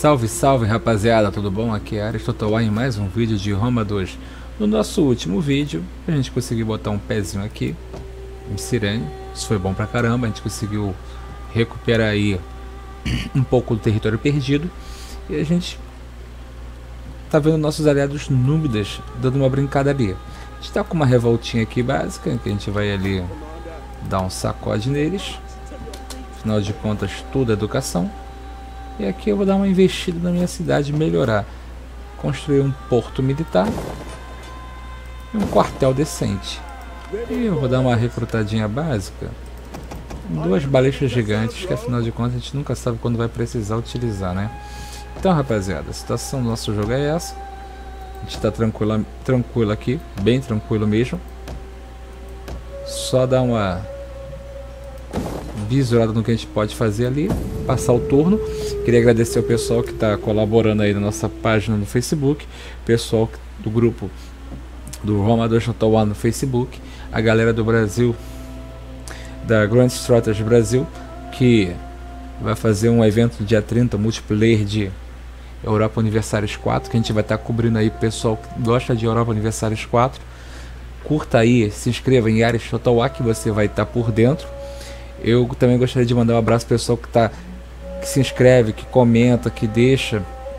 Salve, salve rapaziada, tudo bom? Aqui é Ares Total em mais um vídeo de Roma 2. No nosso último vídeo, a gente conseguiu botar um pezinho aqui em Cirene. Isso foi bom pra caramba, a gente conseguiu recuperar aí um pouco do território perdido. E a gente tá vendo nossos aliados númidas dando uma brincada ali. A gente tá com uma revoltinha aqui básica, que a gente vai ali dar um sacode neles. Afinal de contas, tudo é educação. E aqui eu vou dar uma investida na minha cidade, melhorar. Construir um porto militar e um quartel decente. E eu vou dar uma recrutadinha básica. Duas balestas gigantes, que afinal de contas a gente nunca sabe quando vai precisar utilizar, né? Então, rapaziada, a situação do nosso jogo é essa. A gente está tranquilo aqui, bem tranquilo mesmo. Só dar uma visurada no que a gente pode fazer ali, passar o turno. Queria agradecer o pessoal que está colaborando aí na nossa página no Facebook, pessoal do grupo do Roma 2 Total War no Facebook, a galera do Brasil, da Grand Strategy Brasil, que vai fazer um evento dia 30, multiplayer de Europa Universalis 4, que a gente vai estar cobrindo aí, pessoal que gosta de Europa Universalis 4. Curta aí, se inscreva em Ares Total War, que você vai estar por dentro. Eu também gostaria de mandar um abraço pro pessoal que se inscreve, que comenta, que deixa.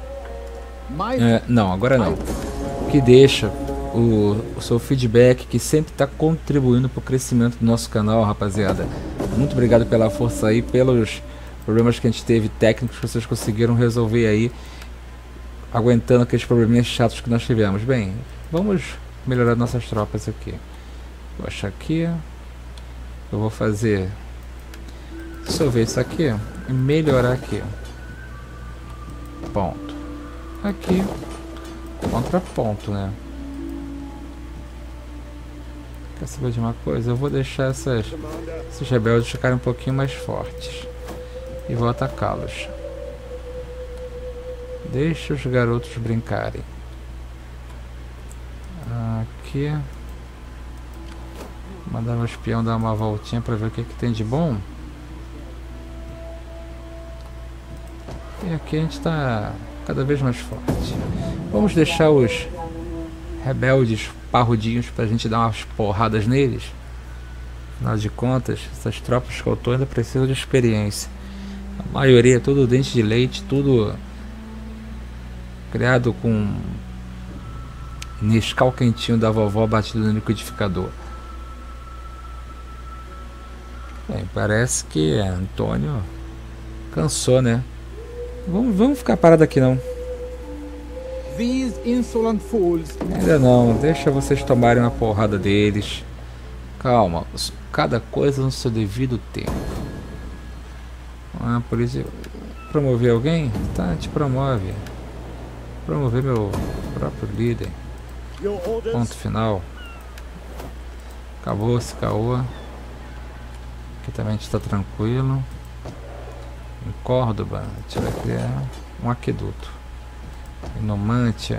Não, agora não. Que deixa o seu feedback, que sempre está contribuindo para o crescimento do nosso canal, rapaziada. Muito obrigado pela força aí, pelos problemas que a gente teve técnicos que vocês conseguiram resolver aí, aguentando aqueles probleminhas chatos que nós tivemos. Bem, vamos melhorar nossas tropas aqui. Vou achar aqui. Eu vou fazer dissolver isso aqui e melhorar aqui. Ponto. Aqui. Contraponto, né? Quer saber de uma coisa? Eu vou deixar esses rebeldes ficarem um pouquinho mais fortes. E vou atacá-los. Deixa os garotos brincarem. Aqui. Mandar o espião dar uma voltinha para ver o que tem de bom. E aqui a gente está cada vez mais forte. Vamos deixar os rebeldes parrudinhos para a gente dar umas porradas neles. Afinal de contas, essas tropas que eu tô ainda precisam de experiência. A maioria é tudo dente de leite, tudo criado com Nescau quentinho da vovó batido no liquidificador. Bem, parece que Antônio cansou, né? Vamos ficar parado aqui não. Ainda não, deixa vocês tomarem uma porrada deles. Calma, cada coisa no seu devido tempo. Por isso, promover alguém? Tá, te promove. Promover meu próprio líder. Ponto final. Acabou esse caô. Aqui também a gente está tranquilo. Em Córdoba, a gente vai criar um aqueduto. Em Numantia,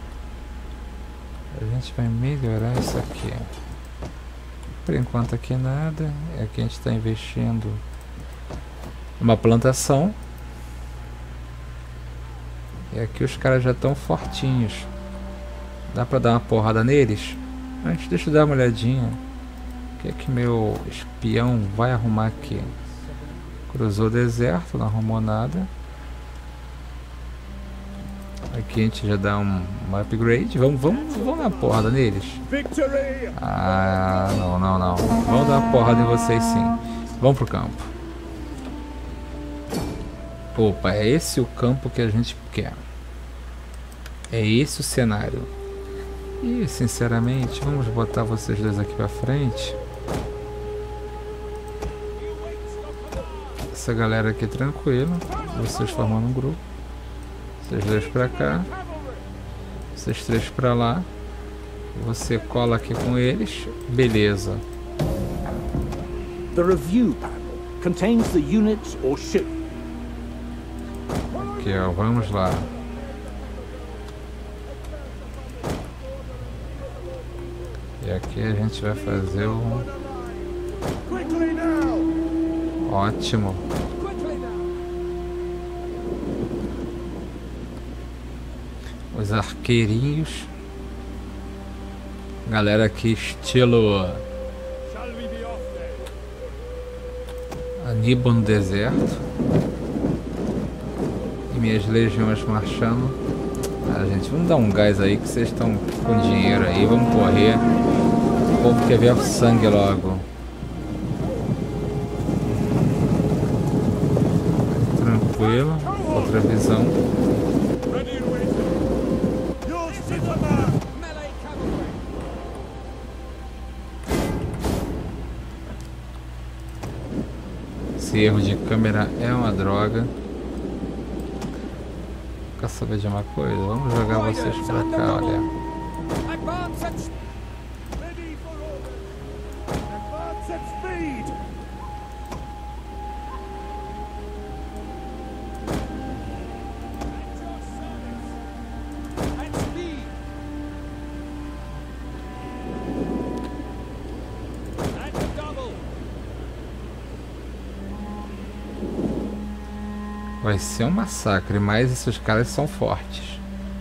a gente vai melhorar isso aqui. Por enquanto aqui nada. Aqui a gente está investindo numa plantação. E aqui os caras já estão fortinhos. Dá pra dar uma porrada neles? Antes, deixa eu dar uma olhadinha. O que é que meu espião vai arrumar aqui? Cruzou o deserto, não arrumou nada. Aqui a gente já dá um upgrade. Vamos dar uma porrada neles. Não. Vamos dar uma porrada em vocês sim. Vamos pro campo. Opa, é esse o campo que a gente quer. É esse o cenário. E sinceramente, vamos botar vocês dois aqui pra frente. Essa galera aqui tranquilo. Vocês formando um grupo. Vocês dois pra cá. Vocês três pra lá. Você cola aqui com eles. Beleza. The review panel contains the units or ship. Aqui, ó, vamos lá. E aqui a gente vai fazer o... Ótimo. Os arqueirinhos. Galera aqui estilo Aníbal no deserto. E minhas legiões marchando. Ah, gente, vamos dar um gás aí que vocês estão com dinheiro aí. Vamos correr. O povo quer ver o sangue logo. Tranquilo. Outra visão. Esse erro de câmera é uma droga. Quer saber de uma coisa? Vamos jogar vocês pra cá, olha. Vai ser um massacre, mas esses caras são fortes.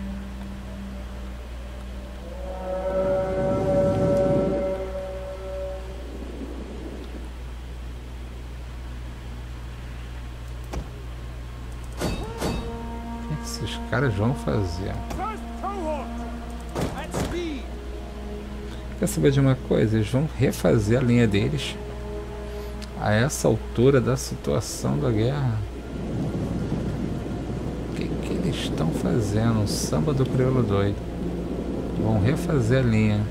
O que esses caras vão fazer? Quer saber de uma coisa? Eles vão refazer a linha deles a essa altura da situação da guerra. Eles estão fazendo um samba do crioulo doido. Vão refazer a linha.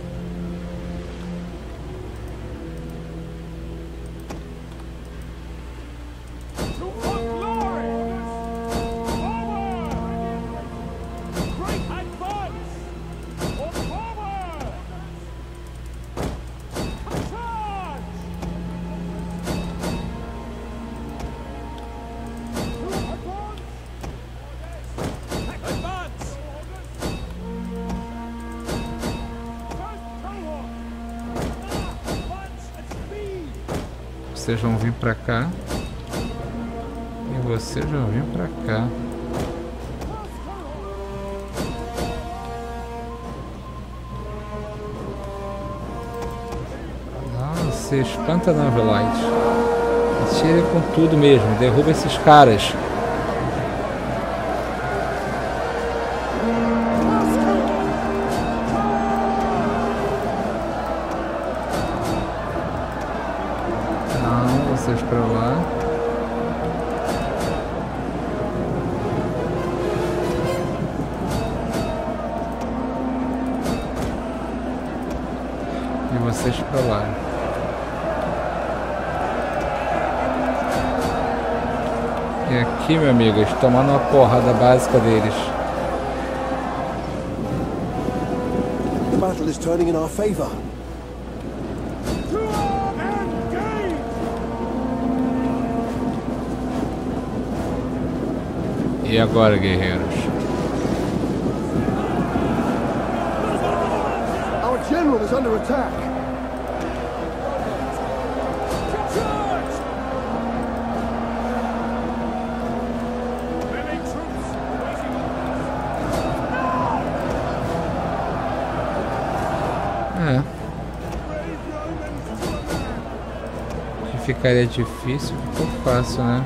Vocês vão vir pra cá e vocês vão vir pra cá. Não, você espanta não, Velite. Atire com tudo mesmo, derruba esses caras. Vocês pra lá. E vocês pra lá. E aqui, meu amigo, eles tomando uma porrada básica deles. The battle is turning in our favor. E agora, guerreiros? Our general is under attack. Que ficaria difícil, ficou fácil, né?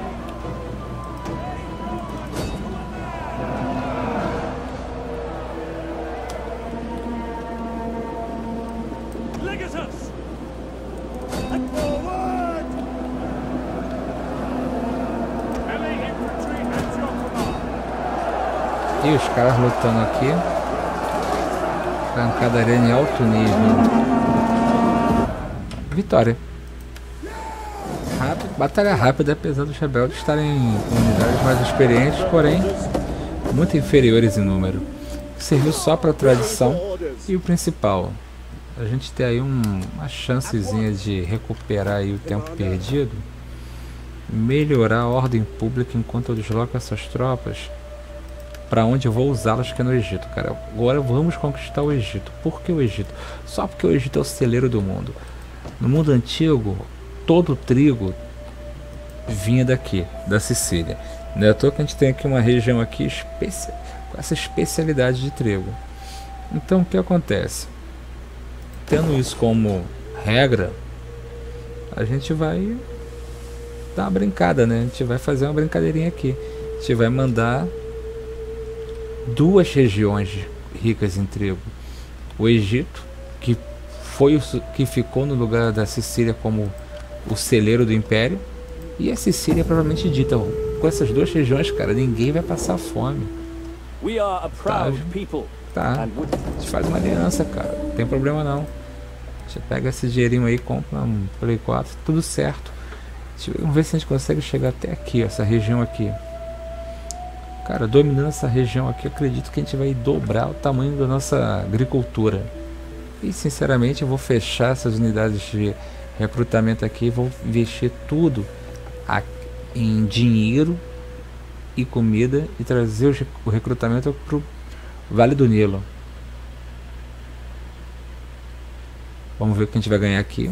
E os caras lutando aqui. Pancadaria em alto nível. Vitória. Batalha rápida, apesar dos rebeldes estarem com unidades mais experientes, porém muito inferiores em número. Serviu só para tradição e o principal, a gente tem aí uma chancezinha de recuperar aí o tempo perdido, melhorar a ordem pública enquanto eu desloco essas tropas para onde eu vou usá-las, que é no Egito, cara. Agora vamos conquistar o Egito. Por que o Egito? Só porque o Egito é o celeiro do mundo. No mundo antigo, todo o trigo vinha daqui, da Sicília. Não é à toa que a gente tem aqui uma região aqui com essa especialidade de trigo. Então o que acontece? Tendo isso como regra, a gente vai dar uma brincada, né? A gente vai fazer uma brincadeirinha aqui. A gente vai mandar duas regiões ricas em trigo. O Egito, que foi que ficou no lugar da Sicília como o celeiro do império, e a Sicília provavelmente dita. Com essas duas regiões, cara, ninguém vai passar fome. We are a proud people. Tá, a gente faz uma aliança, cara, não tem problema não. A gente pega esse dinheirinho aí, compra um Play 4, tudo certo. Vamos ver se a gente consegue chegar até aqui, essa região aqui. Cara, dominando essa região aqui, eu acredito que a gente vai dobrar o tamanho da nossa agricultura. E sinceramente eu vou fechar essas unidades de recrutamento aqui, vou investir tudo em dinheiro e comida e trazer o recrutamento para o Vale do Nilo. Vamos ver o que a gente vai ganhar aqui.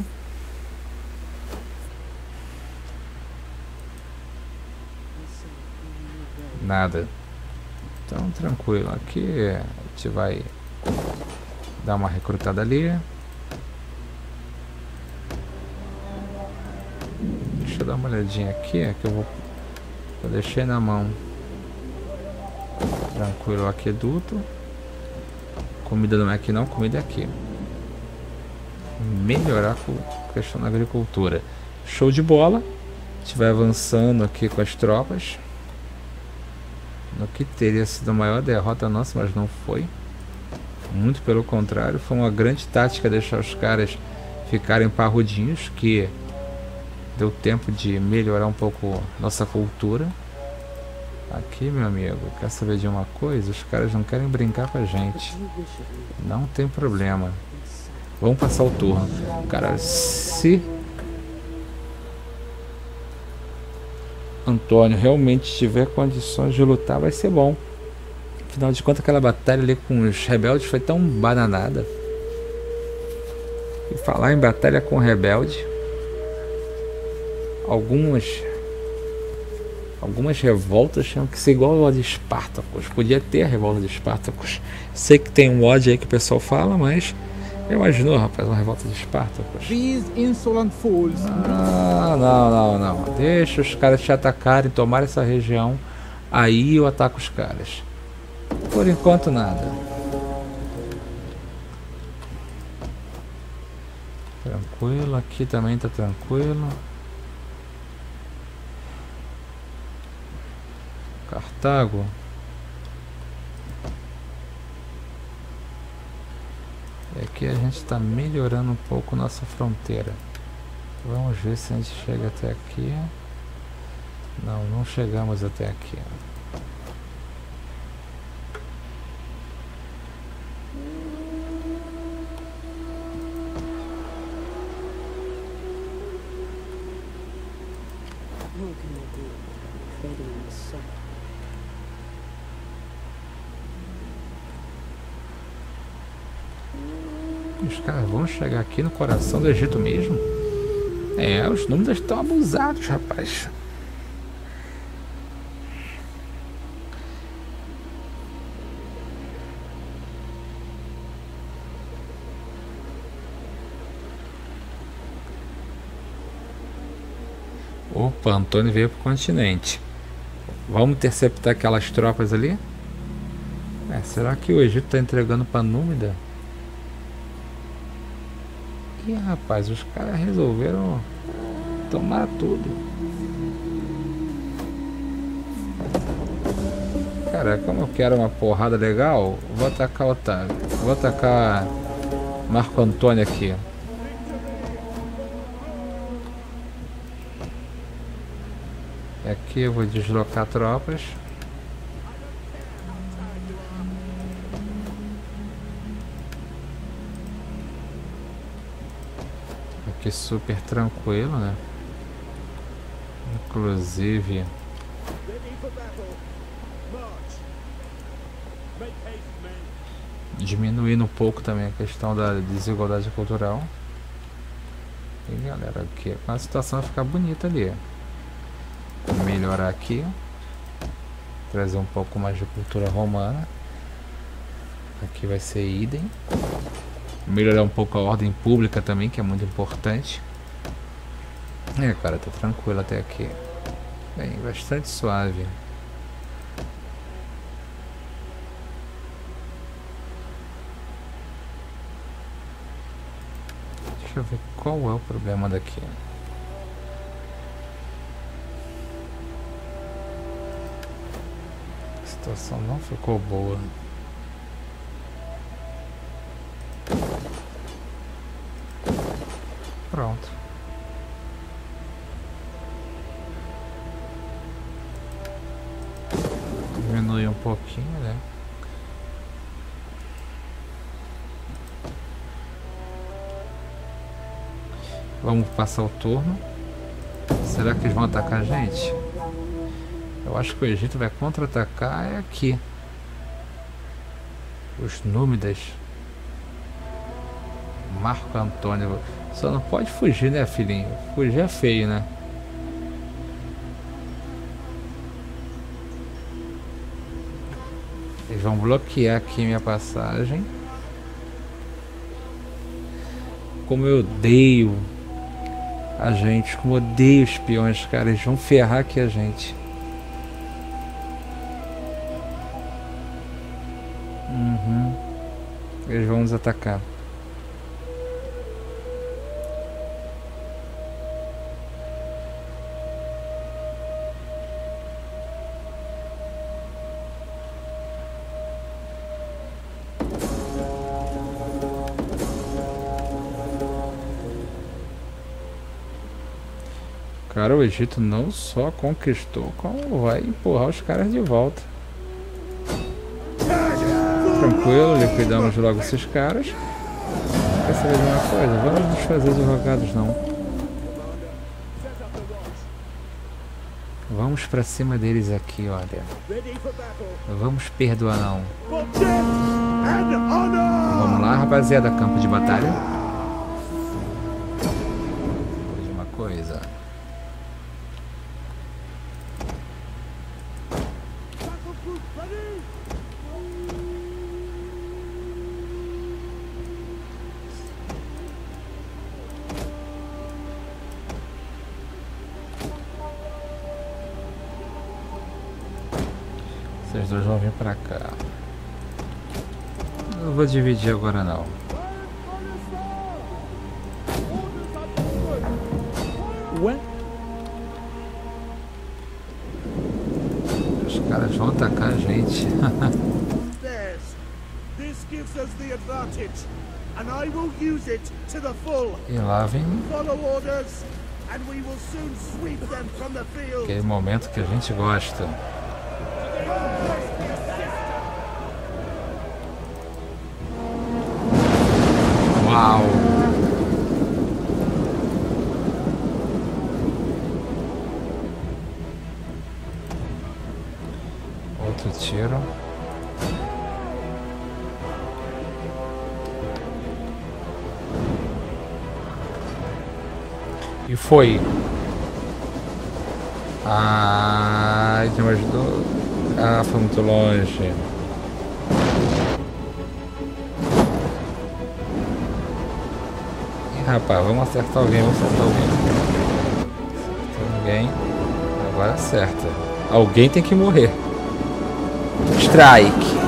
Nada. Então tranquilo. Aqui a gente vai dar uma recrutada ali. Deixa eu dar uma olhadinha aqui, que eu deixei na mão. Tranquilo, aqueduto. Comida não é aqui não, comida é aqui. Melhorar a questão da agricultura. Show de bola. A gente vai avançando aqui com as tropas. No que teria sido a maior derrota nossa, mas não foi. Muito pelo contrário, foi uma grande tática deixar os caras ficarem parrudinhos, que deu tempo de melhorar um pouco nossa cultura. Aqui, meu amigo, quer saber de uma coisa? Os caras não querem brincar com a gente. Não tem problema. Vamos passar o turno. Cara, se Antônio realmente tiver condições de lutar, vai ser bom. Afinal de contas, aquela batalha ali com os rebeldes foi tão bananada. E falar em batalha com rebelde, algumas revoltas tinham que ser igual a de Espartacus. Podia ter a revolta de Espartacus. Sei que tem um ódio aí que o pessoal fala, mas imaginou, rapaz, uma revolta de Espartacus? These insolent fools. Não. Deixa os caras te atacarem, tomar essa região. Aí eu ataco os caras. Por enquanto nada. Tranquilo, aqui também tá tranquilo. Cartago. E aqui a gente está melhorando um pouco nossa fronteira. Vamos ver se a gente chega até aqui. Não chegamos até aqui. Os caras vão chegar aqui no coração do Egito mesmo? É, os números estão abusados, rapaz. Opa, Antônio veio pro continente. Vamos interceptar aquelas tropas ali? Será que o Egito está entregando para Númida? Ih, rapaz, os caras resolveram tomar tudo. Cara, como eu quero uma porrada legal, vou atacar o Otávio. Vou atacar Marco Antônio aqui. Aqui eu vou deslocar tropas. Aqui super tranquilo, né? Inclusive diminuindo um pouco também a questão da desigualdade cultural. E galera, aqui a situação vai ficar bonita ali. Vou melhorar aqui. trazer um pouco mais de cultura romana. Aqui vai ser idem. Melhorar um pouco a ordem pública também, que é muito importante. Cara, tá tranquilo até aqui. Bem, bastante suave. Deixa eu ver qual é o problema daqui. A situação não ficou boa. Pronto. Diminui um pouquinho, né? Vamos passar o turno. Será que eles vão atacar a gente? Eu acho que o Egito vai contra-atacar aqui. Os Númidas. Marco Antônio. Só não pode fugir, né, filhinho? Fugir é feio, né? Eles vão bloquear aqui minha passagem. Como eu odeio a gente, como eu odeio os espiões, cara. Eles vão ferrar aqui a gente. Eles vão nos atacar. Cara, o Egito não só conquistou, como vai empurrar os caras de volta. Tranquilo, liquidamos logo esses caras. Quer saber de uma coisa? Vamos nos fazer de rogados, não. Vamos pra cima deles aqui, olha. Vamos perdoar, não. Vamos lá, rapaziada, campo de batalha. Vou de uma coisa. Vocês dois vão vir pra cá. Não vou dividir agora não. Os caras vão atacar a gente. E lá vem aquele momento que a gente gosta. Uau! Outro tiro. E foi. Ah, não me ajudou. Ah, foi muito longe. Ih, rapaz, vamos acertar alguém, vamos acertar alguém. Acertar alguém. Agora acerta. Alguém tem que morrer. Strike.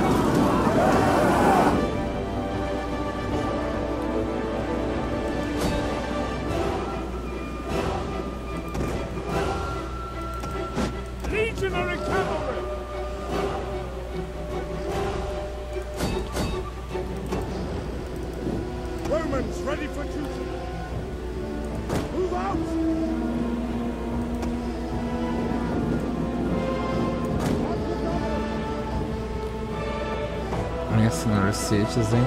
Legionary cavalry! Romans ready for duty! Move out! Minha senhora Citizen.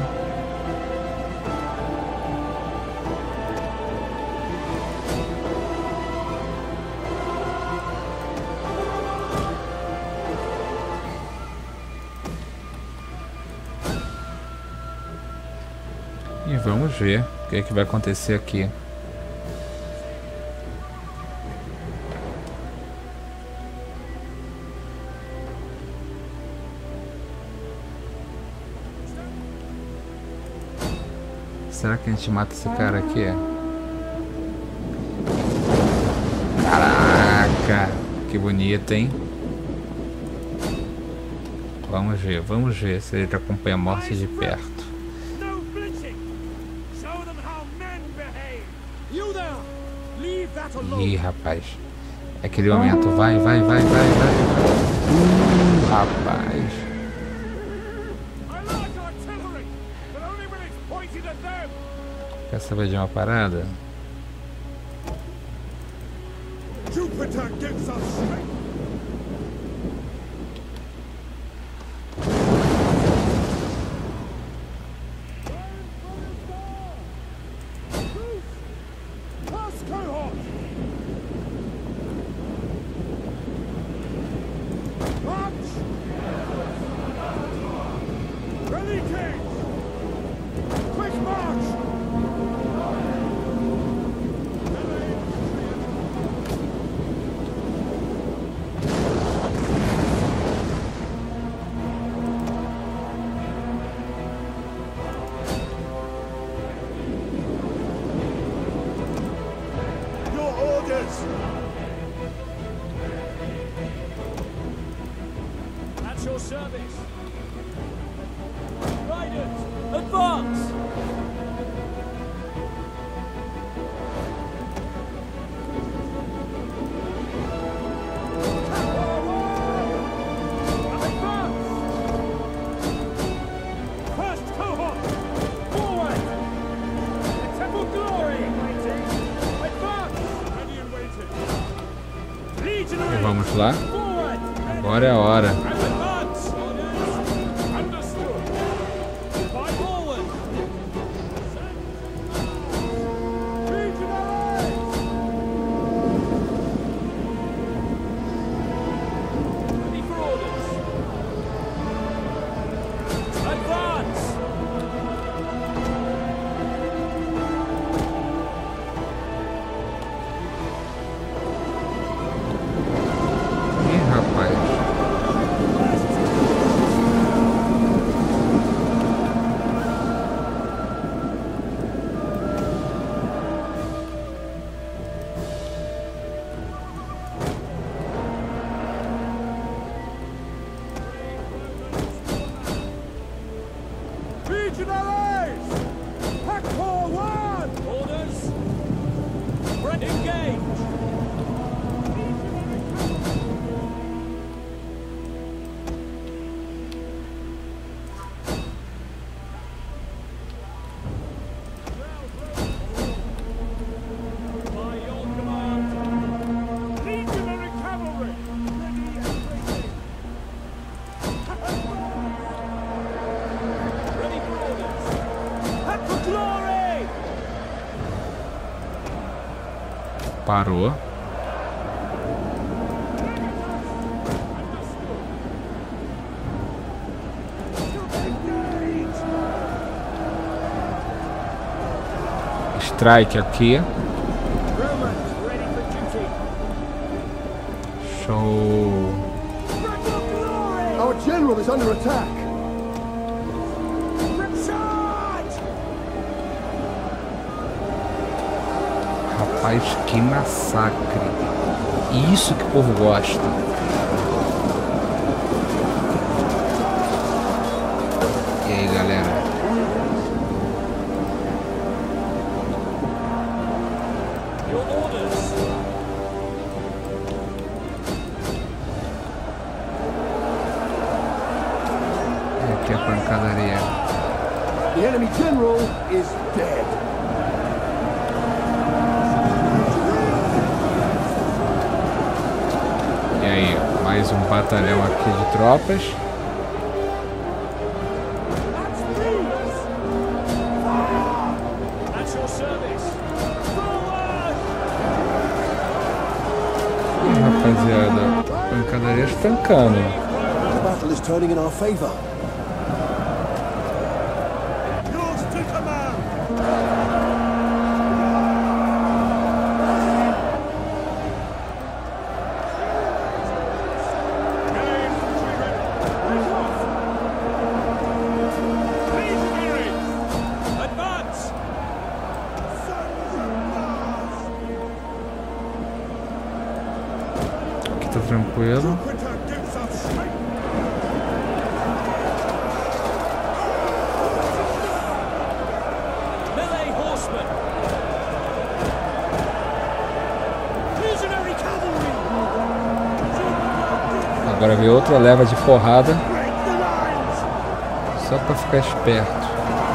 E vamos ver o que é que vai acontecer aqui. Será que a gente mata esse cara aqui? Caraca, que bonito, hein? Vamos ver se ele acompanha a morte de perto. No flinching. Show them how men behave. You there. Leave that alone. Ih, rapaz. É aquele momento. Vai. Rapaz. I like artillery, but only when it's pointed at them. Quer saber de uma parada? Jupiter gives us strength. First cohort. March. Ready, King. Quick march. Your orders. At your service. Riders, advance! First cohort, forward! The Temple Glory! Advance! Ready and waiting. Legionary! Vamos lá. Forward! Agora é a hora. Advance! Understood. Fight forward! Legionaries! Ready for orders. Advance! Ih, rapaz. Legionaries! Pack forward! Orders! Engage! By your command, Legionary Cavalry! Ready and waiting! Ready for orders! Pack for glory! Parou. Strike aqui. Romans ready for duty! Show. Pack for glory! Our general is under attack. Charge! Rapaz, que massacre. Isso que o povo gosta. E aí, galera? Your orders! E aqui a pancadaria. The enemy general is dead. E aí, mais um batalhão aqui de tropas. At your service! Forward! Ih, rapaziada, a pancadaria estancando. The battle is turning in our favor. Yours to command! Advance! tá tranquilo. Agora vem outra leva de porrada. Só pra ficar esperto.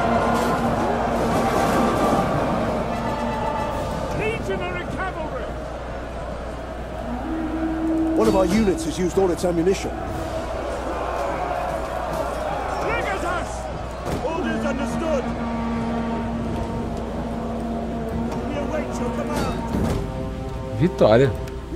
One of our units has used all its ammunition. Orders understood. We await your command. Vitória.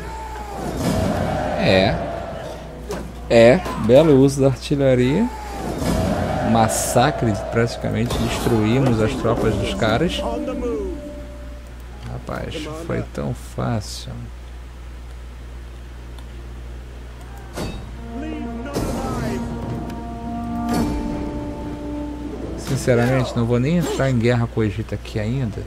Belo uso da artilharia. Massacre, praticamente destruímos as tropas dos caras. Rapaz, foi tão fácil. Sinceramente, não vou nem entrar em guerra com o Egito aqui ainda.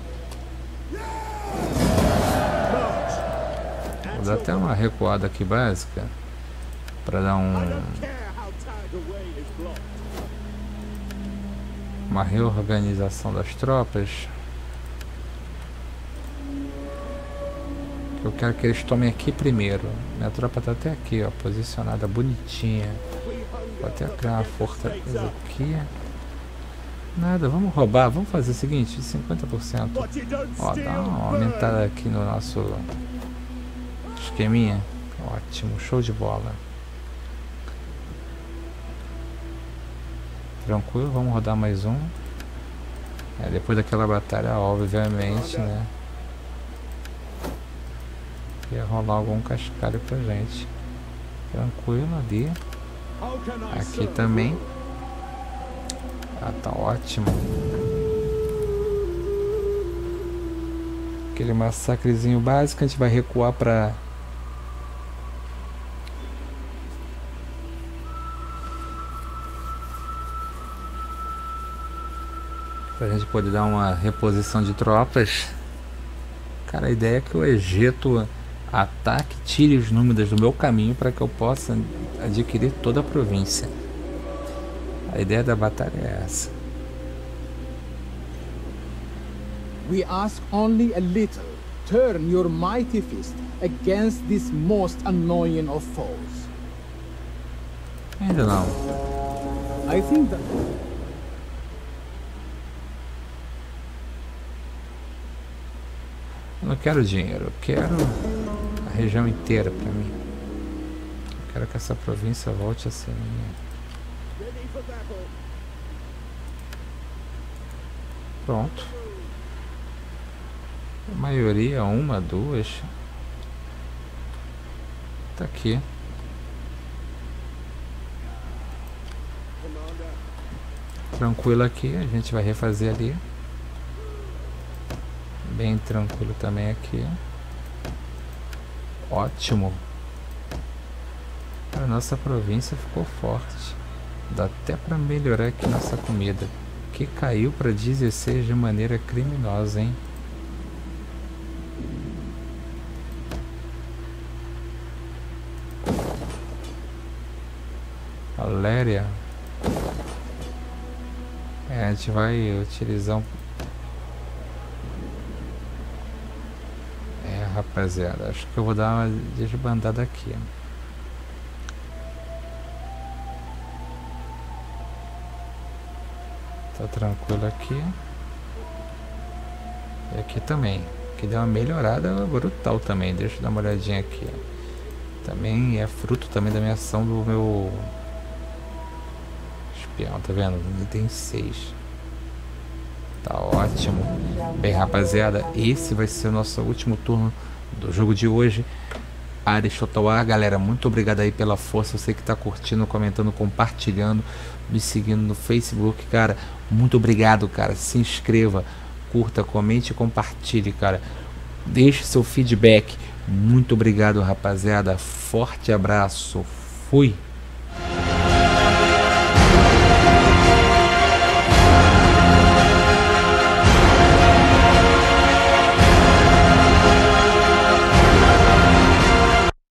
Vou dar até uma recuada aqui básica para dar uma reorganização das tropas. Eu quero que eles tomem aqui primeiro. Minha tropa tá até aqui, ó, posicionada bonitinha. Vou até criar uma fortaleza aqui. Nada, vamos roubar, vamos fazer o seguinte, 50%. Ó, dá uma aumentada aqui no nosso esqueminha. Ótimo, show de bola. Tranquilo, vamos rodar mais um. Depois daquela batalha, obviamente, né? Ia rolar algum cascalho pra gente. Tranquilo ali. Aqui também. Ah, tá ótimo. Aquele massacrezinho básico, a gente vai recuar pra gente poder dar uma reposição de tropas. Cara, a ideia é que o Egito ataque, tire os númidas do meu caminho para que eu possa adquirir toda a província. A ideia da batalha é essa. We ask only a little. Turn your mighty fist against this most annoying of foes. Ainda não. I think that eu não quero dinheiro, eu quero a região inteira para mim. Eu quero que essa província volte a ser minha. Pronto. A maioria, uma, duas. Tá aqui. Tranquilo aqui, a gente vai refazer ali. Bem tranquilo também aqui. Ótimo. A nossa província ficou forte. Dá até para melhorar aqui nossa comida, que caiu para 16 de maneira criminosa, hein? Valéria. A gente vai utilizar um... rapaziada, acho que eu vou dar uma desbandada aqui. Tá tranquilo aqui. E aqui também. Aqui deu uma melhorada brutal também. Deixa eu dar uma olhadinha aqui. Também é fruto também da minha ação do meu espião, tá vendo? Tem 6. Tá ótimo. Bem, rapaziada, esse vai ser o nosso último turno do jogo de hoje. Ares Total, galera, muito obrigado aí pela força. Eu sei que tá curtindo, comentando, compartilhando, me seguindo no Facebook, cara. Muito obrigado, cara. Se inscreva, curta, comente e compartilhe, cara. Deixe seu feedback. Muito obrigado, rapaziada. Forte abraço. Fui.